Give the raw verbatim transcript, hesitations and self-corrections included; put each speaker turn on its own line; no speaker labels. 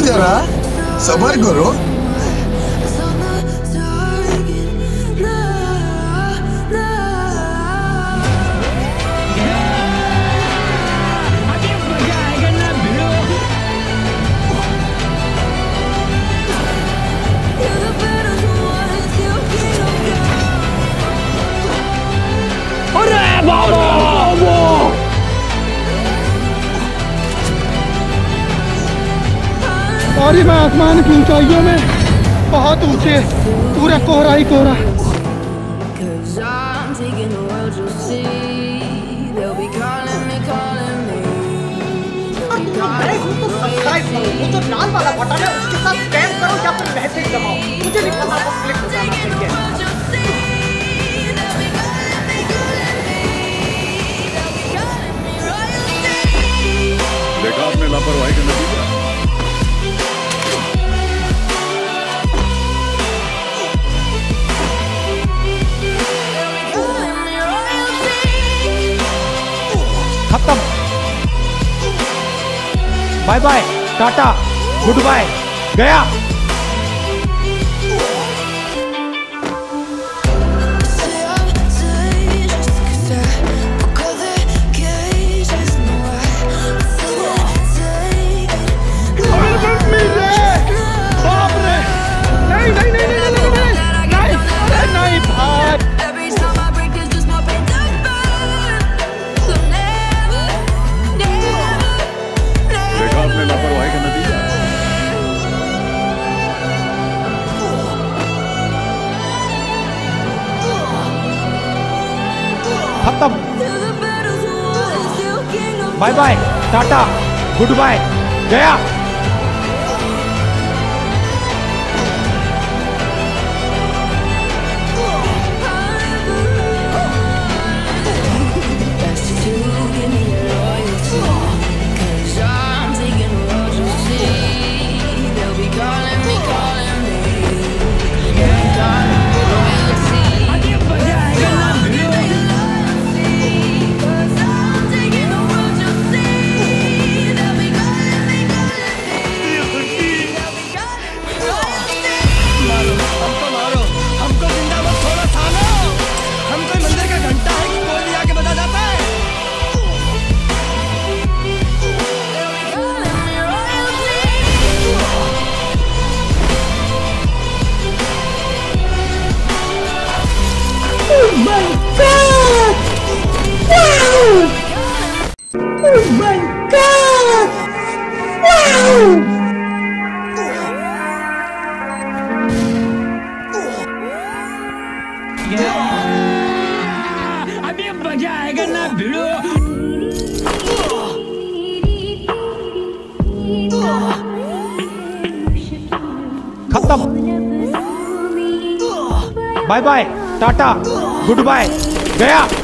जरा, सबर करो।
और मैं आसमान की ऊंचाइयों में बहुत ऊंचे पूरा कोहरा ही कोहरा।
वो तो लाल वाला बटन है, उसके साथ स्पैम करो या फिर मैसेज दबाओ। मुझे नहीं पता बस क्लिक हो जाना चाहिए।
देखा आपने लापरवाही का नतीजा।
खत्म। Bye bye, tata, goodbye, गया। खत्म। Bye bye, tata, goodbye, गया।
Oh my God! Wow! Oh my God! Wow!
अभी मजा आएगा ना भिड़ो।
खत्म। Bye bye, tata, goodbye, गया।